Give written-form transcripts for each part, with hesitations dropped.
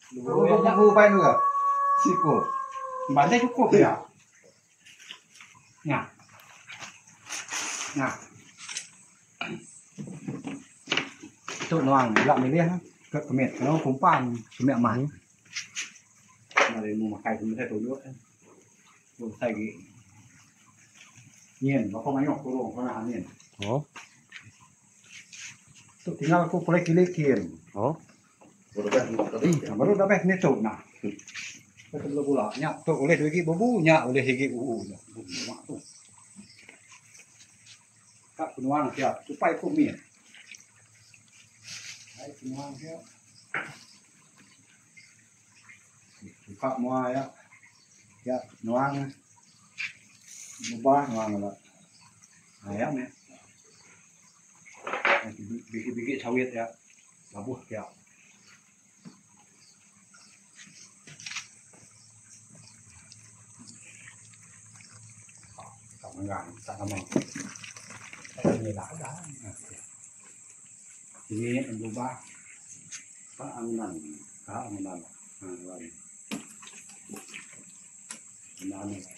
Lu pa nu ka? Siko. Banyak cukup ya. Nah. Nah. Chỗ noang lạ mình liên cỡ mệt nó cũng pan mẹ mắn mà để mua mà cày cũng thay tối nữa rồi thay cái nhiên nó không ánh ngọc cô đồ con nào nhiên tụi tí nào cô lấy cái lấy kiền đi mà nó đã bẹt nên trộn nào cái tụi nó là nhá tụi lấy cái bố bú nhá lấy cái u các con noang kia tụi bay cũng miền đấy con noang kia các mua á ya noang mua ba noang là này á mẹ bị sao biết ya là buộc kẹo cảm ơn gà tạ cảm ơn như đá thì em mua ba ăn nằm cá ăn nằm rồi ăn này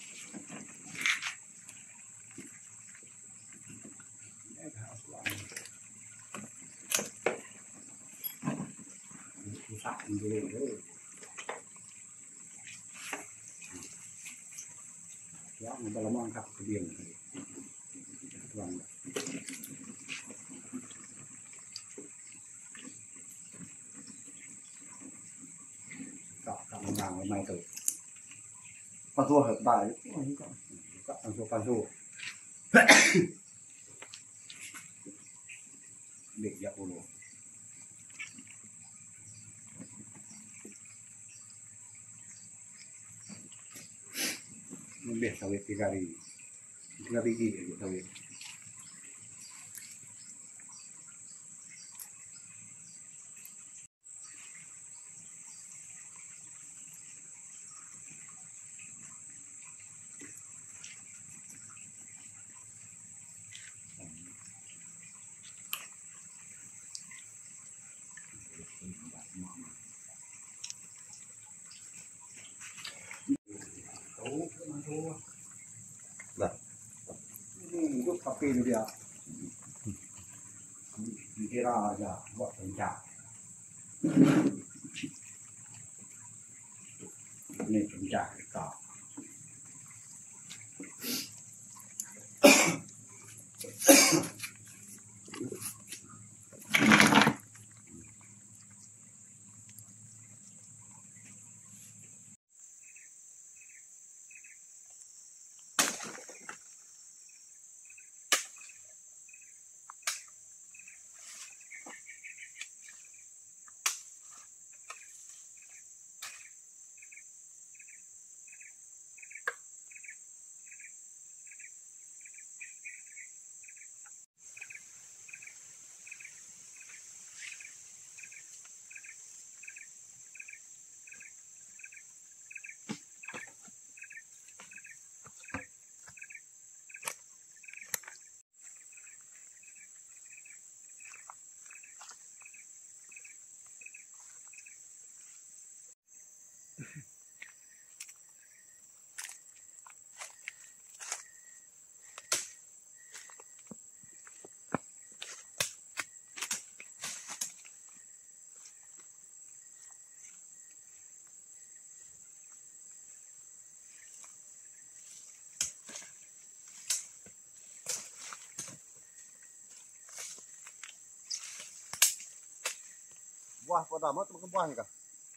sạch rồi đó người ta làm ăn cặp cái biển vâng cặp vàng mai từ con thua hợp bài con thua để dạo luôn mình biết sao biết cái gari gì để sao biết Lah, ini untuk kopi ni dia. Dikira aja buat pencak. Ini pencak kita. Buah pada mat makan buah ni kah?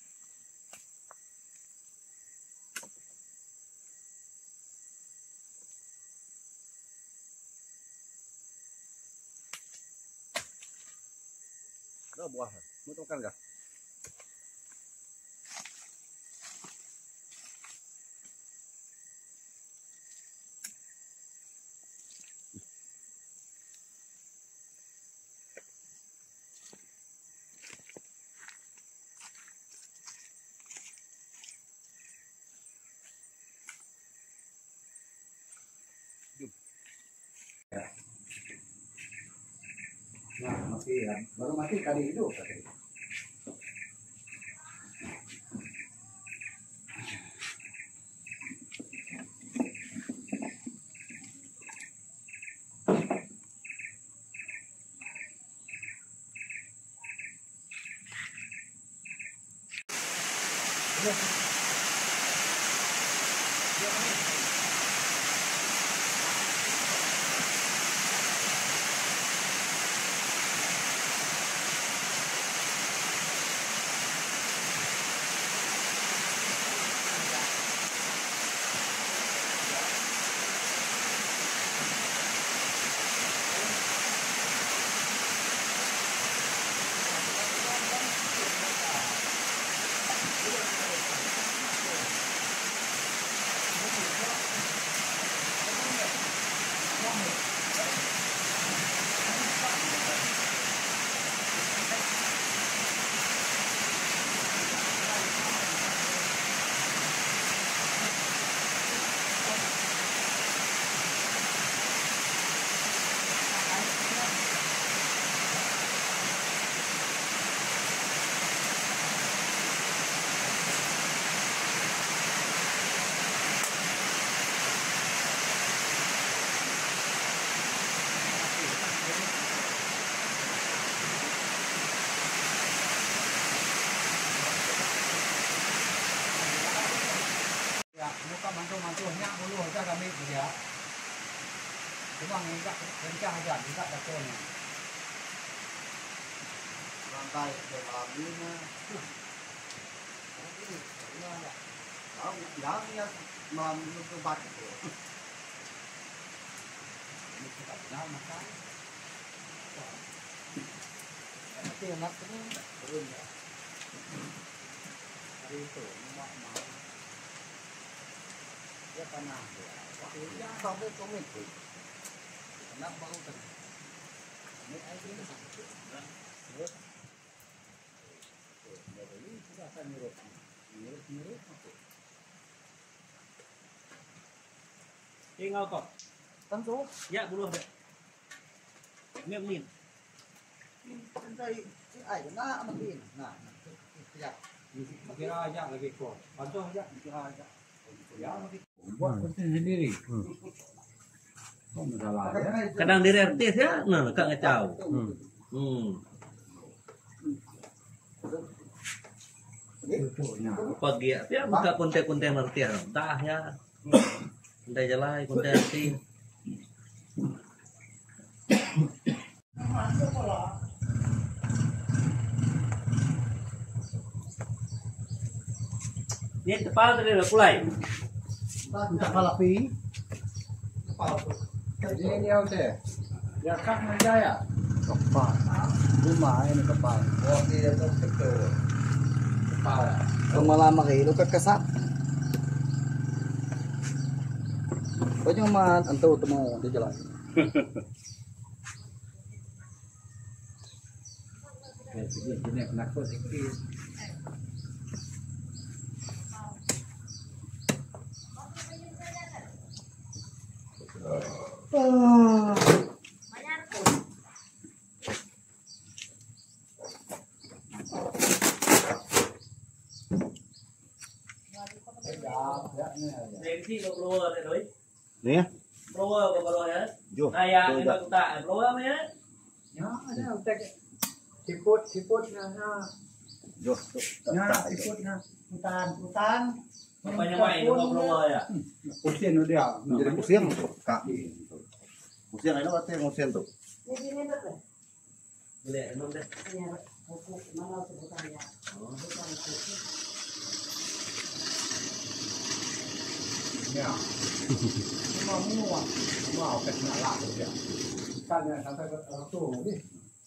Dah buah, mau makan kah? Nah, masih ya. Baru mati kali hidup. mantu-mantunya dulu aja kami dia. Cuma enggak kencang aja, enggak betonnya. Rantai dalamnya. Tahu bilangnya menutup batu. Ini kita benar makan. Nanti enak turun ya. Hari itu mau ya tanah ya sampai komit kenapa baru kan ini air ini sakit terus ini sudah akan nyurut apa tinggal kok tentu ya buluh deh miệng min Đây ảnh nó mà đi nah ya kira aja lagi kok bantu aja kira aja ya buat penting sendiri kok masalah ya kadang dari artis ya nah kak ngecau pagi ya buka konten-konten artis entah ya konten jelai konten artis ini kepala tadi udah mulai minta palapi ini dia udah ya kak menjaya kepala rumah ini kepala oh dia tuh kecil kepala lama-lama kayak itu kekesat có nhưng mà anh tôi mau đi trở lại ini kenapa sedikit Dari sini blower doi. nè Blower blower ya. vô Kayak kita kuta blower ya. ya ada utek siput na vô ya siputnya hutan Banyak main sama blower ya. usin dia jadi musim kak musim này nó có tên musim tuh Boleh, emang deh. ya mau kena lah dia tanya sampai ke tuh nih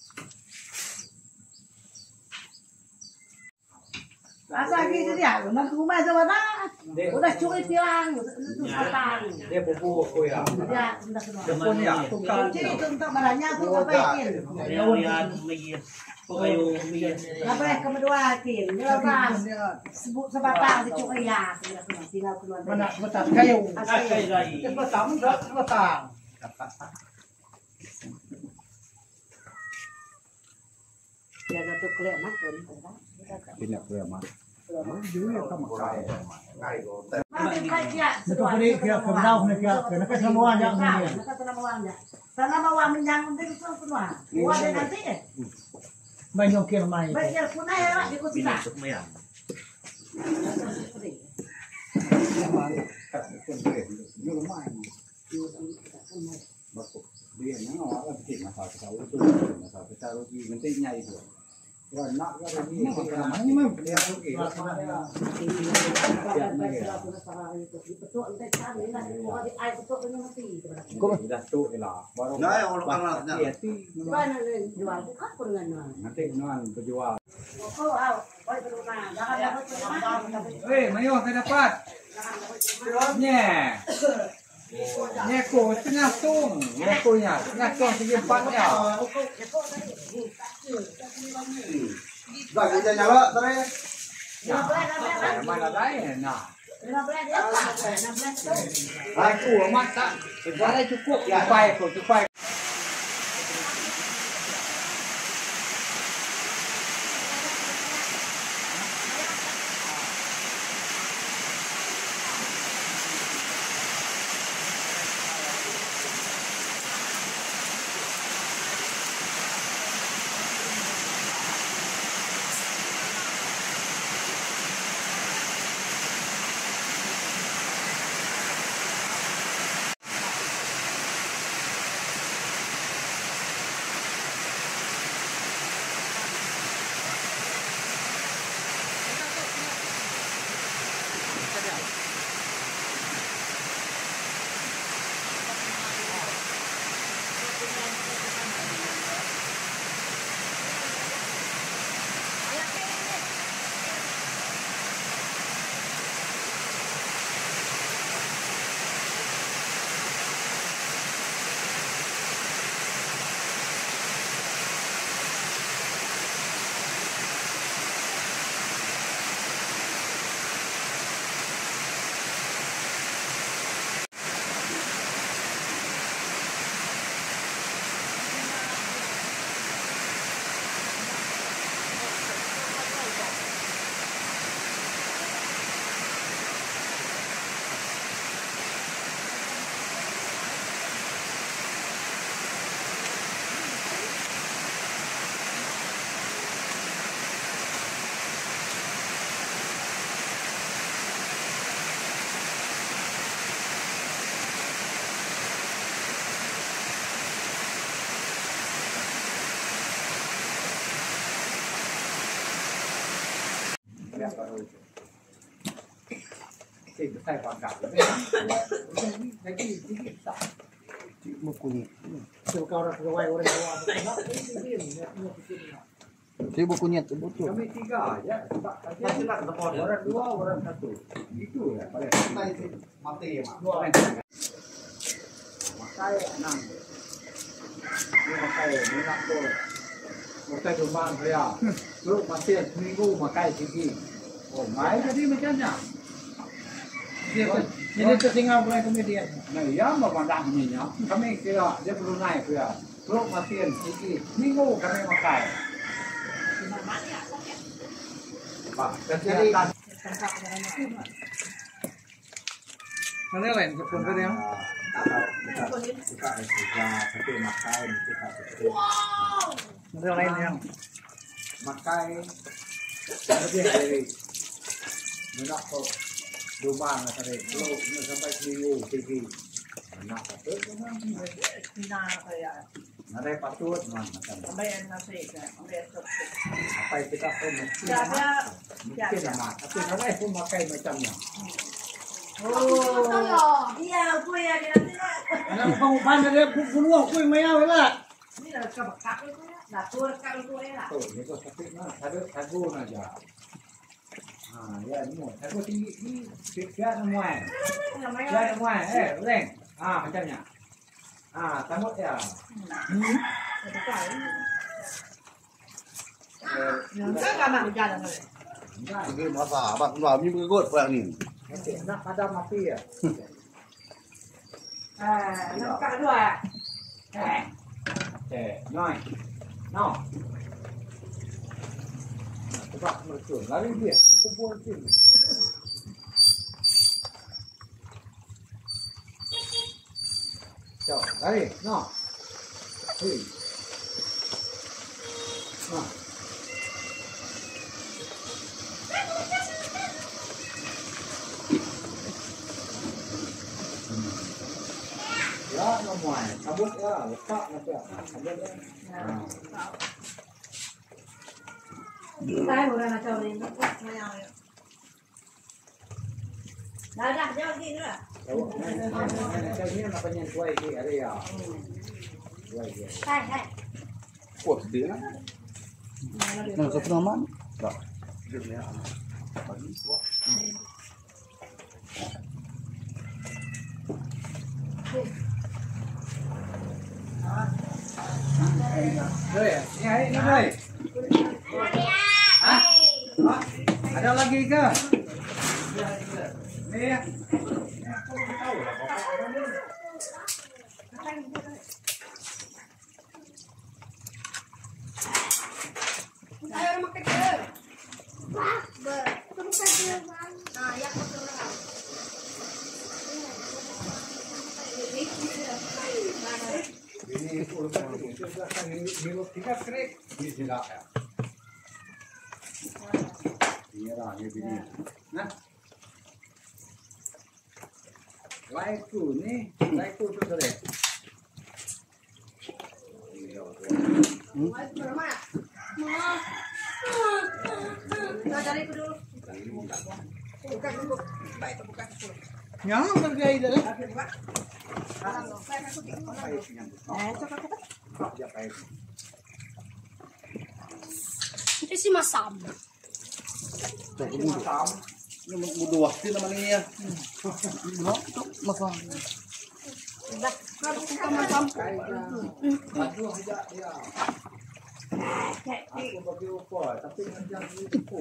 Asa gitu dia, nak rumah mana? Udah cukup tiang, susah. dia bubu aku ya Ya, sudah semua. telepon ya tukang Jadi itu untuk barangnya tuh ngapain? Lihat migir. Kayu migir. Ngapain kamu dua tim? Nyelam sebatang dicukup ya, tinggal keluar. mana betas kayu Kayu lagi. batang Ya tuh keluar makan. ini aku ya mah dulu ya kamu kaya Makan kaya. itu beri kira kenal nih kira kena semua yang ini Maka tenang uangnya. Tanah bawah menyang nanti itu semua. Uang nanti. main nyongkir main Baiknya punah ya, di kusina. Masuk mayang. Cắt con bể như mai mà bể nó là thịt mà thảo thảo tôi mà thảo cái sao gì mình tinh nhảy rồi rồi nặng ra rồi gì thì làm mấy mấy cái điều gì là có đặt tụ thì là baru Nah, orang orang ya ti nanti non berjual mayo saya dapat nyeko tengah tung nyekonya tengah tung segi empatnya Dah kita nyala tadi. mana lain nah aku masak sebenarnya cukup cukup thì cái tài khoản cả Một cuốn. Saya buku niat betul. kami tiga ya orang dua orang satu itu ya pada Mati ya, Mak. makai enam ini makai minyak tu makai rumah saya lu masih minggu makai tinggi oh mai jadi macamnya Ini tertinggal mulai kemudian. nah ya mau pandang ininya kami kira dia perlu naik ya lu masih tinggi minggu kami makai Pak, kegiatan Mana lain kepun tadi yang? kita satu makai kita Mana lain yang? makai lebih dari minyak kok rumah tadi lu sampai seminggu tinggi minyak satu Cina saya. ada patut mana Sampai yang nasi kan. apa kita pun mungkin sama tapi kalau pun makai macamnya Oh, iya, aku ya dia nanti. anak pengumuman dia bunuh aku yang mayau lah Ini dah kebakar itu ya. Dah turkan itu ya. tuh ini kok tapi nah ada sagu aja ya ini sagu tinggi ini tiga semua tiga semua leng macamnya tambut ya Enggak nak berjalan lagi. Ini masa apa? Nggak mimpi gue perang ini. nak ada mati ya Nampak dua. nói no các bạn mở cửa lái đi biển không mua tiền chào đây no hey no ngoài sabut ya letak nanti sabut ya Tay của là trầu lên nó nhau rồi. Đã đặt cho gì nữa? cái ini apa yang tuai di area tuai dia Hai. Kuat dia. Nah, satu nama. Tak. ini boy Hah? Ada lagi ke? Ini ya. Ayo rumah kecil. Wah, rumah kecil. Nah, yang betul lah. Ini minum tiga krik di sini ya. Ini lah ini. Nah, laiku nih, laiku tu sore. Kita cari dulu. Bukan dulu. Baik, bukan dulu. Nhớ con ghi rồi đó. Itu sih masam. Nhưng mà một đùa thì nó nghe. Nó mà sao? Kalau kita masam. Aku tidak dia. Aku bagi upah, tapi macam itu.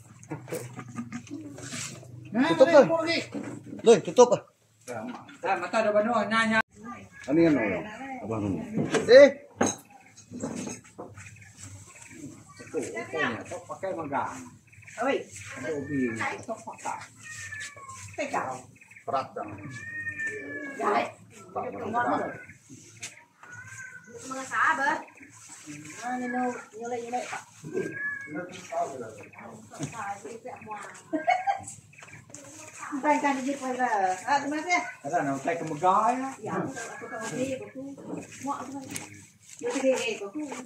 Tutup thôi. Rồi, tutup à? Mata ada banu nanya. Ini kan orang. Abang ini. Eh, Itu pokoknya tok pakai megang. Ôi, Ada ubi tok pakai. cái cào. berat dah. Đấy. Tak Ngon berat. rồi. Mga sahabat. Nó như đây như đây. Tay can đi quay ra. À, tụi nó Ada nak pakai megang ya. dạ tôi không đi của tôi ngọ thôi đi cái của tôi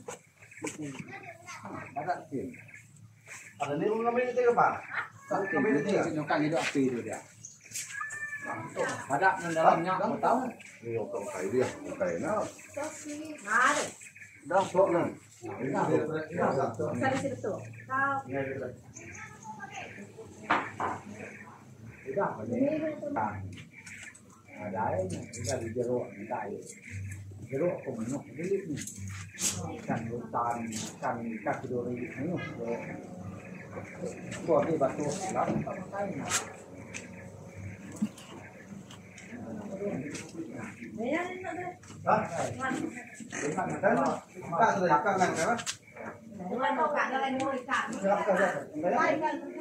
Ada tin. Ada ni rumah ini tiga pak. Kami ini nyokang itu api itu dia. Ada yang dalamnya, kau tahu? Ini orang kaya dia, kaya nak. má rồi Dah sok nak. sao đi được tuổi sao Tidak apa ni? Đấy, kita di jeruk tại jeruk của mình nó cái lít này, cành đôi tàn, cành các cái đồ này thấy không? Của cái bát tuộc lắm, tao tay này. đấy nó đây Dah. ngoan Đến bạn Kan? nó Kak sudah kak kan kan? ngoan mau cả đây mua cả Đây.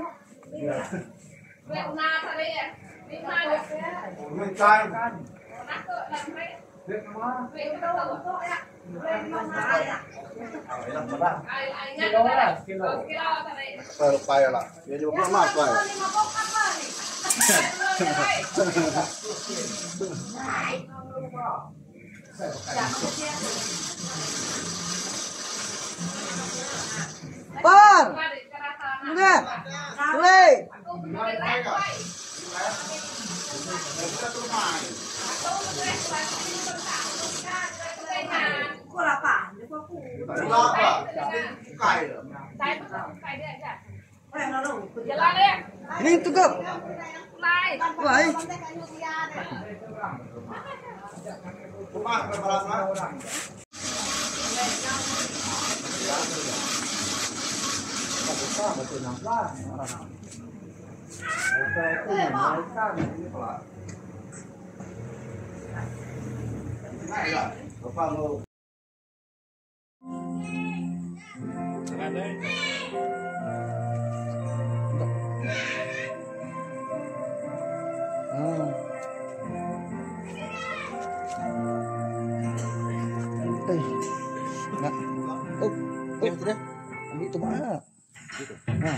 Lek na tadi ya. Di mana? Mình cay. Nak ke lampai. Việc nó Lek ke tahu ya. lên mau má đấy à Enak berat. Ai kilo lah, kilo. Kilo tadi. Kalau kaya lah. Dia juga pernah kaya. 5 pok apa nih? con Mari kerasa. nghe lên Aku bener lek wae. cô là phải cô phụ Kenapa? Kaya. Saya tuh kayak dia aja. em nó đâu Jalan deh. ini tuh kok Mulai. vậy Cuma berapa? Kita betul nampak orang. Oke, itu mereka ini pelak. Nah, ya. Bapak mau. Nggak. Oh, sudah. Ambil itu mana? Nah.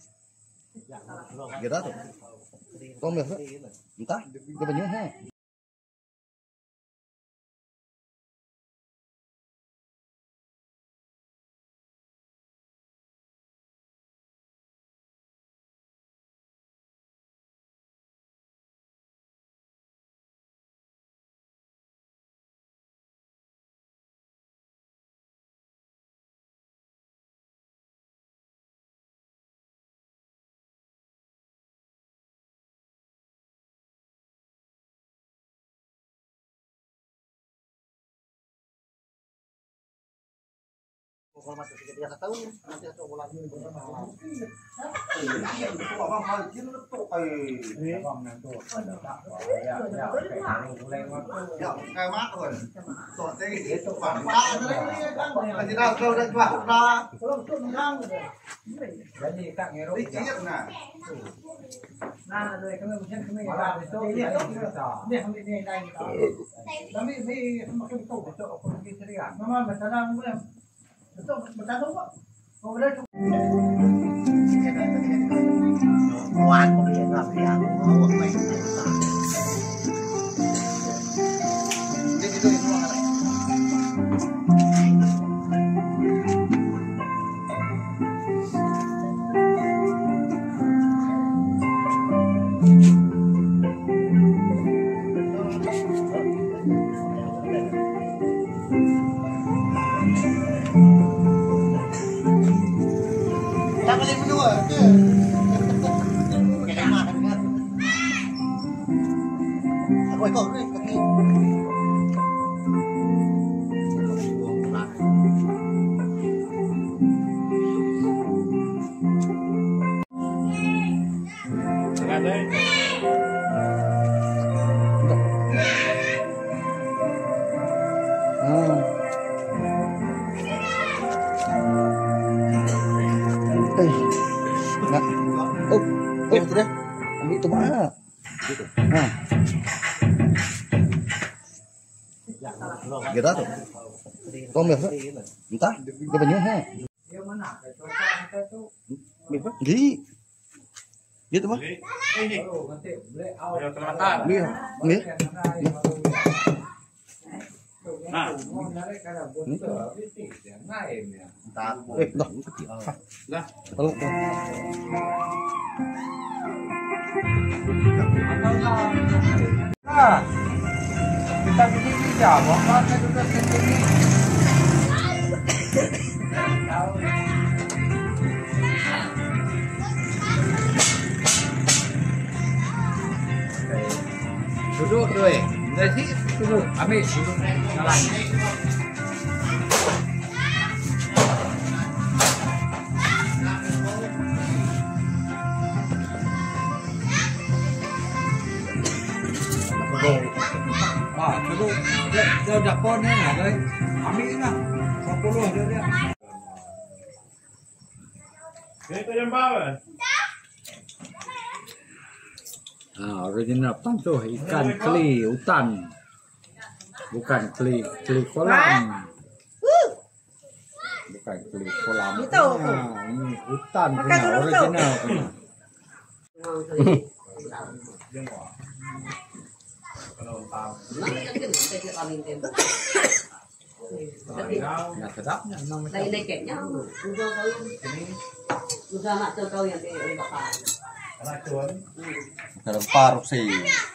Gitu tuh. Tom ya, entah. Dia banyak ha. Kalau masih dia tahu nanti atau bola ini bersama. Abang hal kiri tu kayak Abang nanti ada tak? Ya, boleh ya kayak makan. Soalnya itu bang lagi dah kau dah buat dah. Jadi tak ngerok. Dicit nah. Nah, rồi kami mungkin kami Malah itu dia kita. Ini kami ini lain kita. Kami makan itu Itu aku pergi serian. Mama bertanam boleh. Betul bertanam kok. Kau boleh Kuat kau dia nggak dia. Oh, baik. Jadi itu orang. Tak boleh berdua. Pakai makan kan. Aku ikut kaki. Enggak. Oh, sudah. Ambil itu mah. Nah. Kita tuh. Kau ambil. Entah. Dia banyak ha. Dia mana? Kita tu. Gini. Gitu mah. Oh, nanti boleh awak. Ni. Ni. Nah, mau narik kada botol, itu dia ngaim ya. Dah. Dah. Kalau Ah, kita bikin bija, bapak sudah sendiri. Duduk dulu. Dari sini duduk. Ambil duduk. Jalan. Duduk. Dia dapur ni lah. Ambil lah. 40 dia. Itu yang bawah. Original pantuh ikan keli hutan, bukan keli kolam, bukan keli kolam. Itu. Ini hutan Makan punya dulu, original punya. Nah, sedapnya memang Đây đây kẹt nhau, udah nak kau yang di bakar. Dalam paruk sih.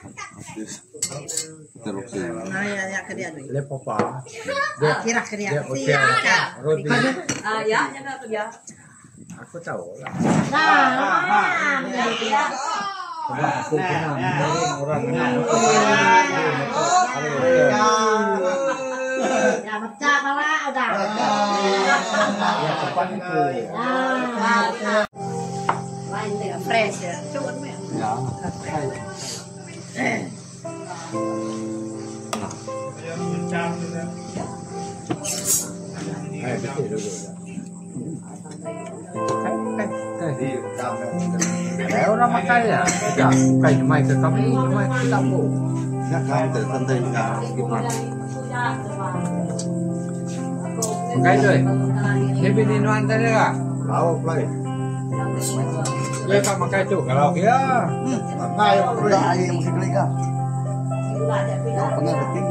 Terus sih. Nah, ya ke dia nih. lepopa. Kira ke dia. Dia hotel roti. Ah ya, jangan tu ya. Aku tahu lah. Nah, Sebab aku pernah mengirim orang yang ya pecah malah udah. ya tepat itu. Lain dia fresh ya. Cuman meh. Ya. Betul dulu. Orang makan ya, ya, bukan cuma ke kami, cuma kita pun. Ya kan tertentu gimana? Makan tu, dia bini nuan tadi lah. Tahu lagi. Dia kan makan tu, kalau dia, Makai udah air yang mesti beli kan? Pernah penting.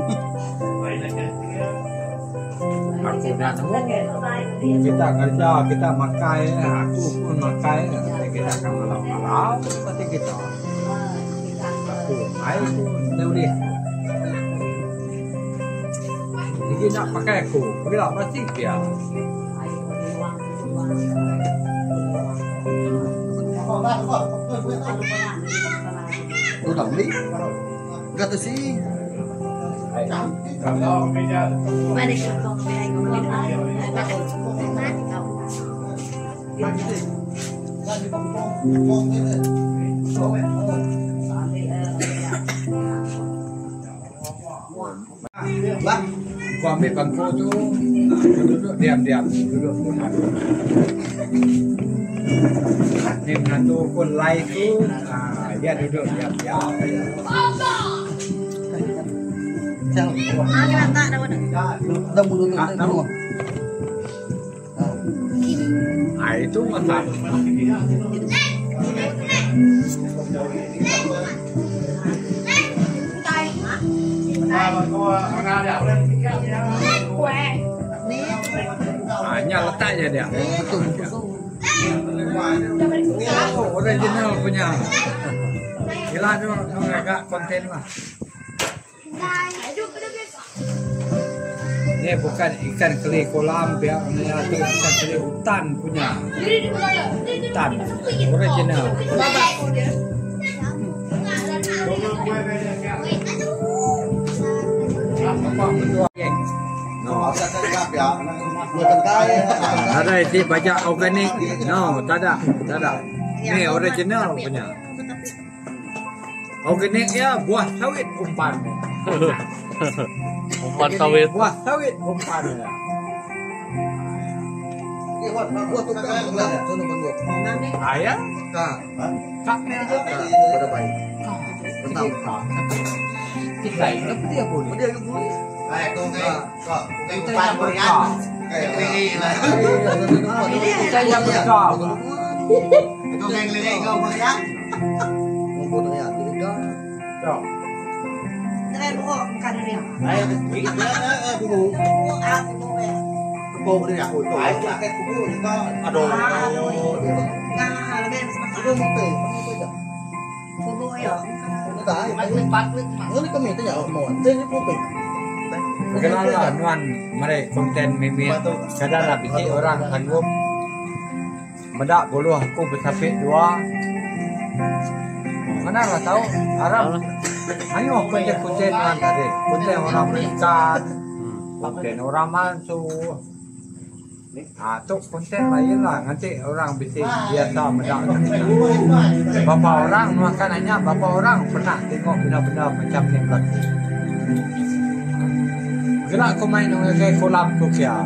aku dah nemu. Kita kerja, kita makan, aku pun makan, kita akan malam-malam, pasti kita. Aku, air pun, dia boleh. Jadi nak pakai aku, bila pasti dia. udah beli. Enggak tuh sih. Balik ka kung may ko balik ka. Gua ambil bangku tu, duduk diam-diam, duduk. Ni menantu pun lain tu, dia duduk diam-diam. Kita tak ada mana. Dah mulut tu tengok. Itu masak. Hanya letaknya dia. Oh, original punya. Gila tu mereka konten lah. Ini bukan ikan keli kolam, biar itu ikan keli hutan punya. Hutan original. Apa berdua geng? No. Ada di baca organik. No, tak ada. Ini original punya. Organik ya buah sawit umpan. Umpan sawit. Buah sawit umpan. Buat tu kan belah. Sono buat. Ayah? Kak ni aja. Pada baik. Betul. Kita ini dia boleh. Dia ke boleh. Kita yang berkah. Ngomong ya, tidak. Jangan bohong bukan dia. Kebun dia. Kebun juga. Aduh. Nah, lebih Kebun mesti. bobo ya. Tak. Ini kami tanya mau. Ini kopi. Bagaimana nuan mereka konten meme kadang lah bisi orang sanggup medak bolu aku bersapit dua. Mana lah tahu Arab. Ayo konten nuan tadi. Konten orang berikan, konten orang masuk. Tu konten lain lah. Nanti orang bisi biasa medak. Bapa orang makan hanya bapa orang pernah tengok benda-benda macam ni berlaku. Gerak kau main dengan kolam tu kia.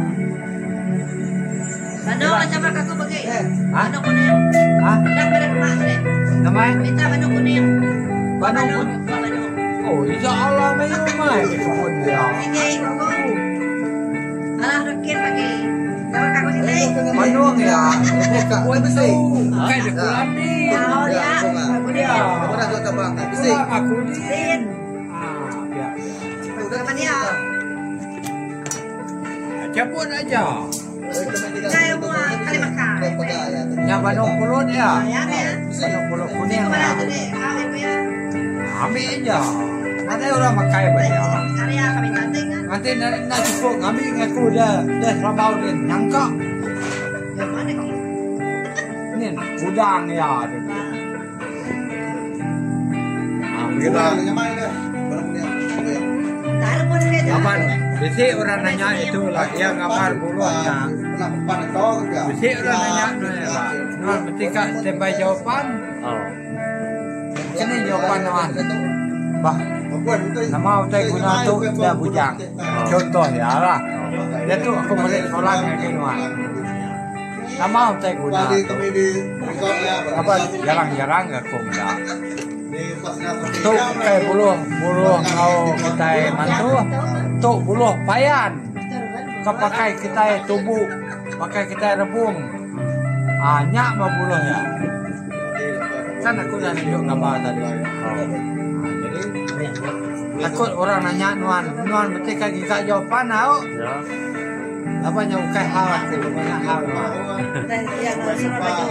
Bano macam apa aku bagi? Bano kuning. Hah? Dah pada rumah ni. Namai? Minta bano kuning. Bano pun. Oh, insya Allah main rumah ni kebun dia. Ini aku. Alah rakit pagi. Dapat aku sini. Bano ya. Kebun tu. Bukan di kolam ni. Oh dia. Aku dia. Mana tu tambah? Bisi. Aku ni. Sin. Ya. Apa dia? Cabut aja. Saya buat kali makan. Yang bano pulut ya. Ya ya. Bano pulut kuning Mana ya. tu ni? Kami punya. Ambil aja. Nanti orang makan banyak. Karya kami cantik kan? Nanti nak cukup ngambil aku dah selambau dia nyangka. Yang mana kau? Ni udang ya. Begitu. Tak ada pun dia. Kapan? Bisi orang nanya itu lah yang gambar buluannya. Bisi orang nanya tu lah. Nuan ketika sampai jawapan, Oh. kini jawapan nuan. Bah, nama utai guna tu dah bujang. Contoh ya lah. Dia tu aku balik sekolah dengan nuan. Nama utai guna tu. Apa jarang-jarang aku mendak. Tu kayak buluh kau kita mantu. Tu buluh payan. Kau pakai kita tubuh, pakai kita rebung. Nyak mah buluh ya. Kan aku dah tunjuk gambar tadi. Jadi takut orang nanya nuan mesti kaki kak jawapan tau. Ya. Apa yang kai hal tu banyak hal. Dan yang suruh baju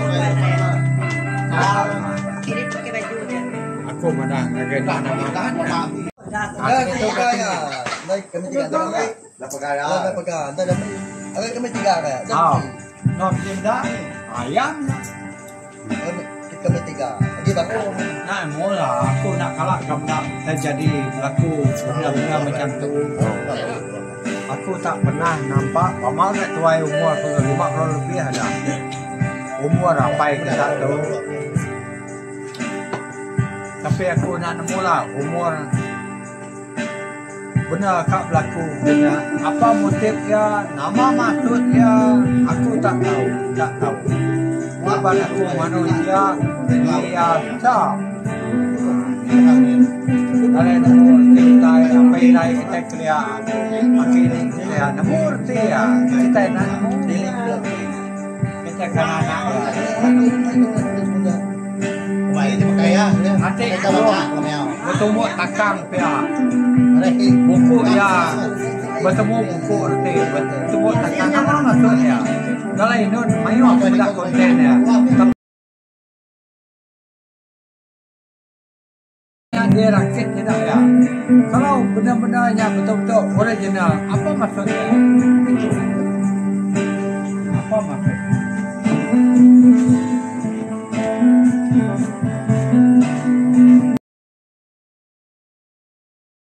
kiri pakai baju dia. Aku mana ngagenda nama kan. Itu kaya. Baik kami tiga dah. Dapat kaya. Dah dapat. Agak kami tiga kaya. Nom jenda ayam. Kami tiga. Lagi aku. Nah, mula aku nak kalah gambar terjadi berlaku benda-benda macam tu. Aku tak pernah nampak pamal nak tuai umur aku 50 lebih ada. Umur apa kita tak tahu. Tapi aku nak nemu lah umur benar kak berlaku dia. Apa motif dia, nama maksud dia, aku tak tahu. Walaupun aku manusia biasa. Kalau kita apa yang kita kelihatan, makin kita namurti ya, kita namurti, kita kanak ya. Nanti bertemu takang pia, buku ya, bertemu buku nanti, bertemu takang apa maksudnya? Kalau ini mayu aku tidak konten ya. Dia rakit tidak ya. Kalau benar-benarnya betul-betul original, apa maksudnya? Apa maksudnya?